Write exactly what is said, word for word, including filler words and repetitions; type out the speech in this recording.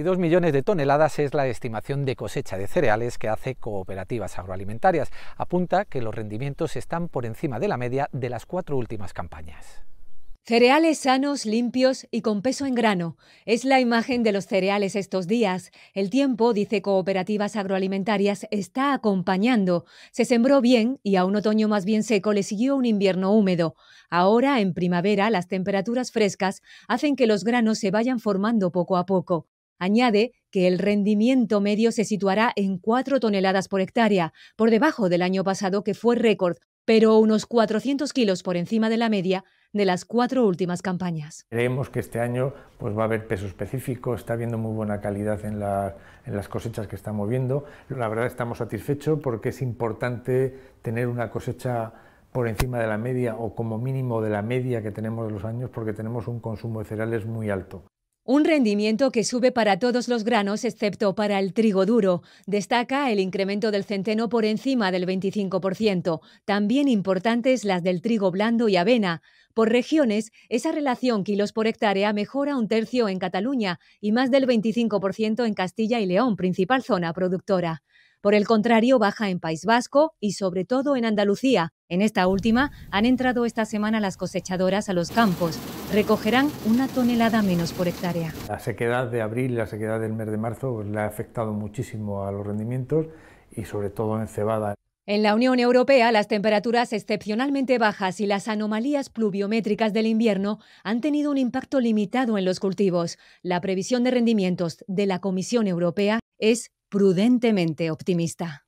veintidós millones de toneladas es la estimación de cosecha de cereales que hace Cooperativas Agroalimentarias. Apunta que los rendimientos están por encima de la media de las cuatro últimas campañas. Cereales sanos, limpios y con peso en grano. Es la imagen de los cereales estos días. El tiempo, dice Cooperativas Agroalimentarias, está acompañando. Se sembró bien y a un otoño más bien seco le siguió un invierno húmedo. Ahora, en primavera, las temperaturas frescas hacen que los granos se vayan formando poco a poco. Añade que el rendimiento medio se situará en cuatro toneladas por hectárea, por debajo del año pasado que fue récord, pero unos cuatrocientos kilos por encima de la media de las cuatro últimas campañas. Creemos que este año pues, va a haber peso específico, está habiendo muy buena calidad en, la, en las cosechas que estamos viendo. La verdad estamos satisfechos porque es importante tener una cosecha por encima de la media o como mínimo de la media que tenemos de los años porque tenemos un consumo de cereales muy alto. Un rendimiento que sube para todos los granos excepto para el trigo duro. Destaca el incremento del centeno por encima del veinticinco por ciento. También importantes las del trigo blando y avena. Por regiones, esa relación kilos por hectárea mejora un tercio en Cataluña y más del veinticinco por ciento en Castilla y León, principal zona productora. Por el contrario, baja en País Vasco y sobre todo en Andalucía. En esta última han entrado esta semana las cosechadoras a los campos. Recogerán una tonelada menos por hectárea. La sequedad de abril y la sequedad del mes de marzo pues, le ha afectado muchísimo a los rendimientos y sobre todo en cebada. En la Unión Europea, las temperaturas excepcionalmente bajas y las anomalías pluviométricas del invierno han tenido un impacto limitado en los cultivos. La previsión de rendimientos de la Comisión Europea es prudentemente optimista.